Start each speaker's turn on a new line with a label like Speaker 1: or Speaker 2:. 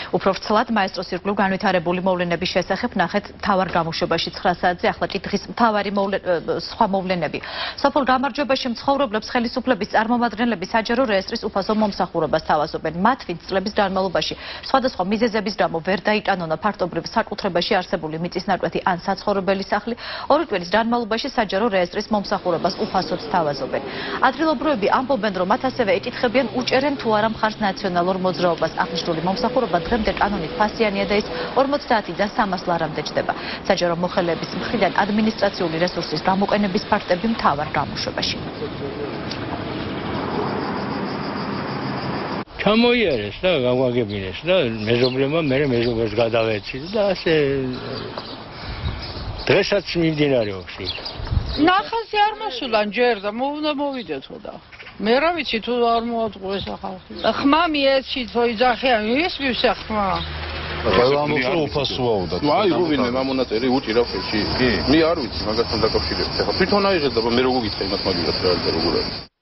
Speaker 1: უფრო ვრცლად მაესტროს ირგვლივ განვითარებული მოვლენების შესახებ ნახეთ მთავარ გამოშვებაში 9 საათზე. ახლა კითხვის მთავარი სხვა მოვლენები. სოფელ გამარჯვებაში მცხოვრებლებს ხელისუფლების წარმომადგენლები საჯარო რეესტრის უფასო მომსახურებას თავაზობენ. მათ ვინც წლების განმავლობაში სხვადასხვა მიზეზების გამო ვერ დაიტანონა ფაქტობრივ საკუთრებაში არსებული მიწისნაკვეთი ან საცხოვრებელი სახლი, 2 კვირის განმავლობაში საჯარო რეესტრის მომსახურებას უფასოდ თავაზობენ. ადგილობრივები ამბობენ, რომ მათ ასევე ეკითხებიან, უჭერენ თუ არა მხარს ნაციონალურ მოძრაობას. აღნიშნული მომსახურება დღემდე კანონით ფასიანია და ის 50-დან 300 ლარამდე ჯდება. საჯარო მოხელეების მხრიდან ადმინისტრაციული რესურსის გამოყენების ფაქტები მთავარ გამოშვებაში.
Speaker 2: ჩამოიარეს და გავაგებინეს და მეზობლებმა მე მეზობელს გადავეცით და ასე დღესაც მიმდინარეობს იქ.
Speaker 3: ნახაზი არ მოსულან ჯერ და უნდა მოვიდეთ ხოდა. მე რა ვიცი თუ არ მოაწყო ეს ახალხი. ხმა მიეცით ხო იძახიან ის მივსა ხმა.
Speaker 4: ყველა მოსულ უფასოა და.
Speaker 5: აი რუვინე მამონაწერი უჭირავს ეში. კი. მე არ ვიცი მაგასთან დაკავშირებით. ახლა თვითონ აიღეს და მე როგორ გითხრა იმას მაგას რა როგორ არის.